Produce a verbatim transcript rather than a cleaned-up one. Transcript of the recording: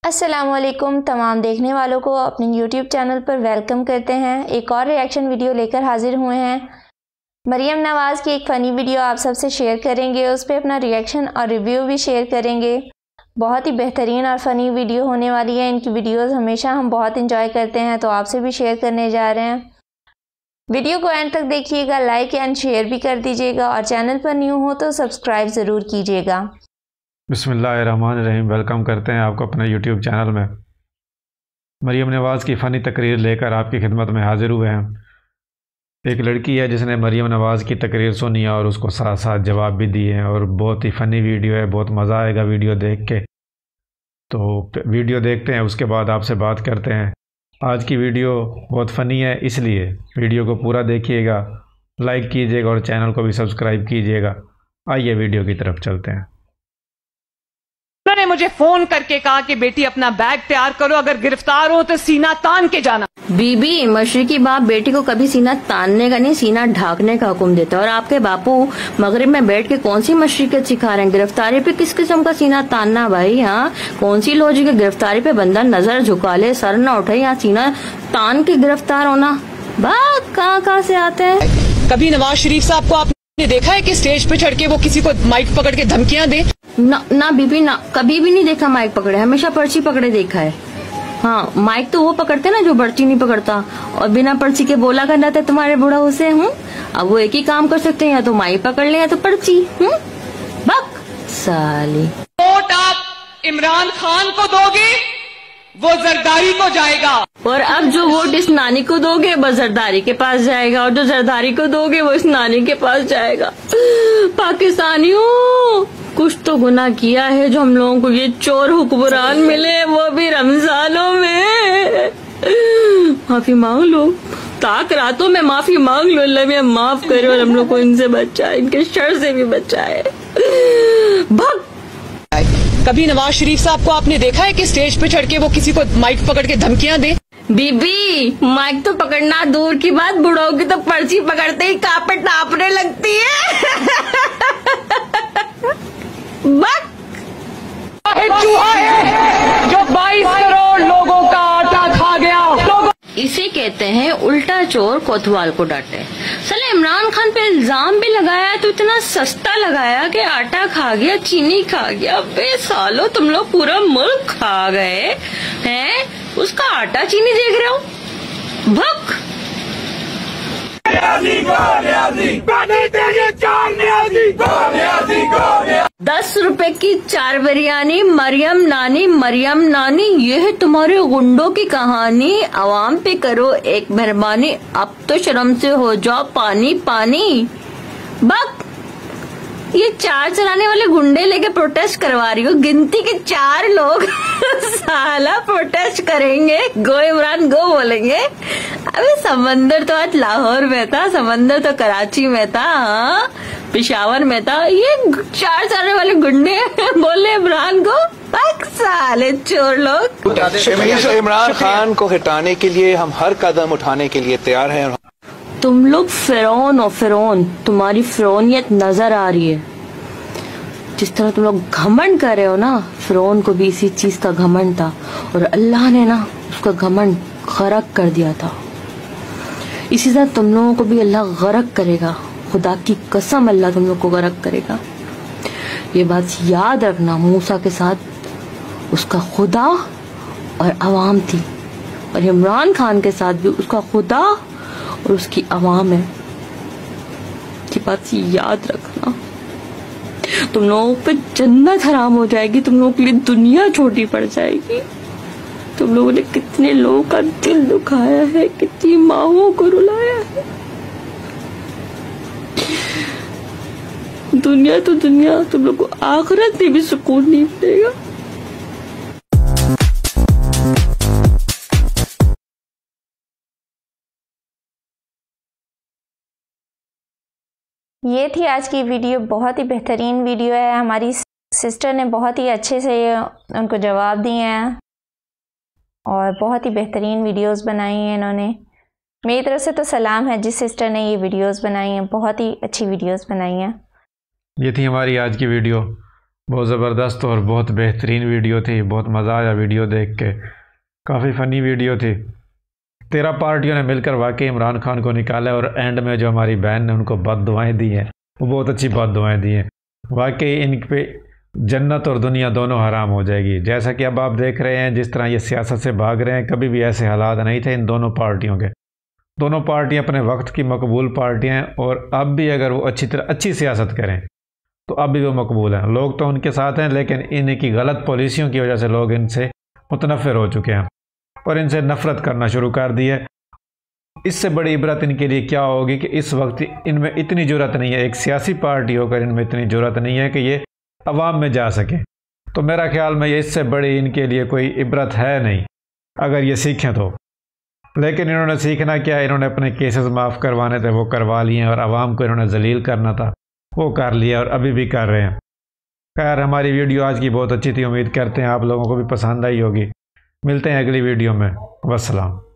अस्सलामुअलैकुम तमाम देखने वालों को अपने यूट्यूब चैनल पर वेलकम करते हैं। एक और रिएक्शन वीडियो लेकर हाजिर हुए हैं। मरियम नवाज़ की एक फ़नी वीडियो आप सबसे शेयर करेंगे, उस पर अपना रिएक्शन और रिव्यू भी शेयर करेंगे। बहुत ही बेहतरीन और फ़नी वीडियो होने वाली है। इनकी वीडियोज़ हमेशा हम बहुत इंजॉय करते हैं, तो आपसे भी शेयर करने जा रहे हैं। वीडियो को एंड तक देखिएगा, लाइक एंड शेयर भी कर दीजिएगा और चैनल पर न्यू हो तो सब्सक्राइब ज़रूर कीजिएगा। बिस्मिल्लाहिर्रहमानिर्रहीम। वेलकम करते हैं आपको अपने यूट्यूब चैनल में। मरियम नवाज़ की फ़नी तकरीर लेकर आपकी खिदमत में हाज़िर हुए हैं। एक लड़की है जिसने मरियम नवाज़ की तकरीर सुनी और उसको साथ साथ जवाब भी दिए हैं और बहुत ही फ़नी वीडियो है, बहुत मज़ा आएगा वीडियो देख के। तो वीडियो देखते हैं, उसके बाद आपसे बात करते हैं। आज की वीडियो बहुत फ़नी है, इसलिए वीडियो को पूरा देखिएगा, लाइक कीजिएगा और चैनल को भी सब्सक्राइब कीजिएगा। आइए वीडियो की तरफ चलते हैं। उन्होंने मुझे फोन करके कहा कि बेटी अपना बैग तैयार करो, अगर गिरफ्तार हो तो सीना तान के जाना। बीबी मशरकी बाप बेटी को कभी सीना तानने का नहीं, सीना ढाकने का हुक्म देता है। और आपके बापू मगरिब में बैठ के कौन सी मशरकियत सिखा रहे हैं? गिरफ्तारी पे किस किस्म का सीना तानना भाई? हाँ, कौन सी लॉजिक है? गिरफ्तारी पे बंदा नजर झुका ले, सर न उठे, यहाँ सीना तान के गिरफ्तार होना। बात कहाँ कहाँ से आते हैं? कभी नवाज शरीफ साहब को आपने देखा है कि स्टेज पे चढ़ के वो किसी को माइक पकड़ के धमकियां दे? ना ना बीबी ना, कभी भी नहीं देखा माइक पकड़े, हमेशा पर्ची पकड़े देखा है। हाँ, माइक तो वो पकड़ते ना जो पर्ची नहीं पकड़ता, और बिना पर्ची के बोला करना था तुम्हारे बुढ़ा उसे। हूँ अब वो एक ही काम कर सकते हैं, या तो माइक पकड़ ले या तो पर्ची। हूँ बक साली। वोट आप इमरान खान को दोगे वो जरदारी को जाएगा, और अब जो वोट इस नानी को दोगे वो जरदारी के पास जाएगा, और जो जरदारी को दोगे वो इस नानी के पास जाएगा। पाकिस्तानियों, कुछ तो गुनाह किया है जो हम लोगों को ये चोर हुक्मरान मिले, वो भी रमजानों में। माफी मांग लो, ताक रातों में माफी मांग लो, अल्लाह में माफ करे और हम लोग को इनसे बचाए, इनके शर से भी बचाए। भग। कभी नवाज शरीफ साहब को आपने देखा है कि स्टेज पे चढ़ के वो किसी को माइक पकड़ के धमकियां दे? बीबी माइक तो पकड़ना दूर की बात, बुढ़ाओ की तो पर्ची पकड़ते ही कांपे टापने लगती है। बक। चूहा है जो बाईस करोड़ लोगों का आटा खा गया। इसे कहते हैं उल्टा चोर कोतवाल को डांटे। साले इमरान खान पे इल्जाम भी लगाया तो इतना सस्ता लगाया कि आटा खा गया, चीनी खा गया। बे सालो, तुम लोग पूरा मुल्क खा गए हैं, उसका आटा चीनी देख रहे हो? भक। दस रुपए की चार बिरयानी, मरियम नानी मरियम नानी, ये है तुम्हारे गुंडों की कहानी। आवाम पे करो एक मेहरबानी, अब तो शर्म से हो जाओ पानी पानी। बक। ये चार चलाने वाले गुंडे लेके प्रोटेस्ट करवा रही हो, गिनती के चार लोग साला प्रोटेस्ट करेंगे, गो इमरान गो बोलेंगे। अबे समंदर तो आज लाहौर में था, समंदर तो कराची में था, हाँ पिशावर में था। ये चार चलाने वाले गुंडे बोले इमरान को, बक साले चोर लोग। इमरान खान को हटाने के लिए हम हर कदम उठाने के लिए तैयार हैं। तुम लोग फिरौन और फिरौन, तुम्हारी फिरौनियत नजर आ रही है। जिस तरह तुम लोग घमंड कर रहे हो ना, फिरौन को भी इसी चीज का घमंड था, और अल्लाह ने ना उसका घमंड गरक कर दिया था। इसी तरह तुम लोगों को भी अल्लाह गरक करेगा, खुदा की कसम अल्लाह तुम लोग को गरक करेगा। ये बात याद रखना, मूसा के साथ उसका खुदा और अवाम थी, और इमरान खान के साथ भी उसका खुदा और उसकी आवाम है। ये बात याद रखना, तुम लोगों पे जन्नत हराम हो जाएगी, तुम लोगों के लिए दुनिया छोटी पड़ जाएगी। तुम लोगों ने कितने लोगों का दिल दुखाया है, कितनी माओं को रुलाया है। दुनिया तो दुनिया, तुम लोग को आखिरत में भी सुकून नहीं मिलेगा। ये थी आज की वीडियो, बहुत ही बेहतरीन वीडियो है। हमारी सिस्टर ने बहुत ही अच्छे से उनको जवाब दिए हैं और बहुत ही बेहतरीन वीडियोस बनाई हैं इन्होंने। मेरी तरफ से तो सलाम है जिस सिस्टर ने ये वीडियोस बनाई हैं, बहुत ही अच्छी वीडियोस बनाई हैं। ये थी हमारी आज की वीडियो। बहुत ज़बरदस्त और बहुत बेहतरीन वीडियो थी, बहुत मज़ा आया वीडियो देख के, काफ़ी फ़नी वीडियो थी। तेरह पार्टियों ने मिलकर वाकई इमरान खान को निकाला और एंड में जो हमारी बहन ने उनको बद दुआएँ दी हैं, वो बहुत अच्छी बद दुआएँ दी हैं। वाकई इन पे जन्नत और दुनिया दोनों हराम हो जाएगी। जैसा कि अब आप देख रहे हैं जिस तरह ये सियासत से भाग रहे हैं, कभी भी ऐसे हालात नहीं थे इन दोनों पार्टियों के। दोनों पार्टियां अपने वक्त की मकबूल पार्टियां हैं और अब भी अगर वो अच्छी तरह अच्छी सियासत करें तो अब भी वो मकबूल हैं। लोग तो उनके साथ हैं, लेकिन इनकी गलत पॉलिसियों की वजह से लोग इनसे मुतनफ़िर हो चुके हैं और इनसे नफ़रत करना शुरू कर दी है। इससे बड़ी इबरत इनके लिए क्या होगी कि इस वक्त इनमें इतनी ज़रूरत नहीं है, एक सियासी पार्टी होकर इनमें इतनी ज़रूरत नहीं है कि ये अवाम में जा सके। तो मेरा ख्याल में ये इससे बड़ी इनके लिए कोई इबरत है नहीं अगर ये सीखें तो। लेकिन इन्होंने सीखना क्या है, इन्होंने अपने केसेस माफ़ करवाने थे वो करवा लिए और आवाम को इन्होंने जलील करना था वो कर लिया और अभी भी कर रहे हैं। खैर, हमारी वीडियो आज की बहुत अच्छी थी, उम्मीद करते हैं आप लोगों को भी पसंद आई होगी। मिलते हैं अगली वीडियो में। वस्सलाम।